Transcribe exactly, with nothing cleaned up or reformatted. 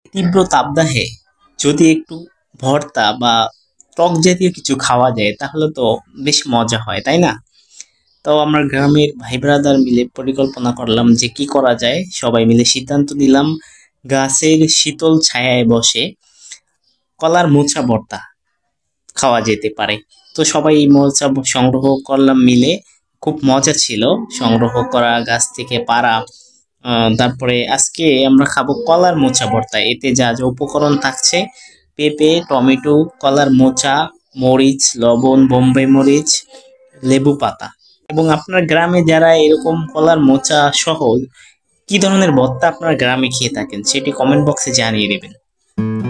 তীব্র তাপদাহে যদি একটু ভর্তা বা টক জাতীয় কিছু খাওয়া যায় তাহলে তো বেশ মজা হয়, তাই না? তো আমরা গ্রামের ভাই ব্রাদার মিলে পরিকল্পনা করলাম যে কি করা যায়। সবাই মিলে সিদ্ধান্ত নিলাম গাছের শীতল ছায়ায় বসে কলার মোচা ভর্তা খাওয়া যেতে পারে। তো সবাই এই মোচা সংগ্রহ করলাম মিলে। খুব মজা ছিল সংগ্রহ করা, গাছ থেকে পাড়া। আহ, তারপরে আজকে আমরা খাবো কলার মোচা ভর্তা। এতে যা যা উপকরণ থাকছে: পেঁপে, টমেটো, কলার মোচা, মরিচ, লবণ, বোম্বাই মরিচ, লেবু পাতা। এবং আপনার গ্রামে যারা এরকম কলার মোচা সহ কি ধরনের ভর্তা আপনার গ্রামে খেয়ে থাকেন সেটি কমেন্ট বক্সে জানিয়ে দেবেন।